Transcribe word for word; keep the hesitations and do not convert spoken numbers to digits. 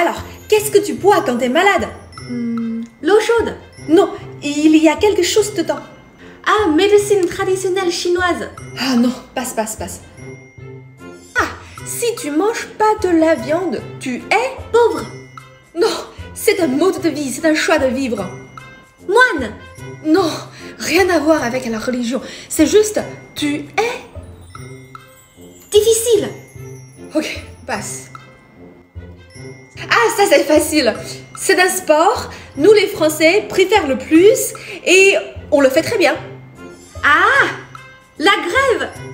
Alors, qu'est-ce que tu bois quand t'es malade? Hmm, l'eau chaude. Non, il y a quelque chose dedans. Ah, médecine traditionnelle chinoise. Ah non, passe, passe, passe. Ah, si tu manges pas de la viande, tu es Pauvre. Non, c'est un mode de vie, c'est un choix de vivre. Moine. Non, rien à voir avec la religion. C'est juste, tu es... Difficile. Ok, passe. Ah, ça c'est facile. C'est un sport, nous les Français préfèrent le plus et on le fait très bien. Ah, la grève.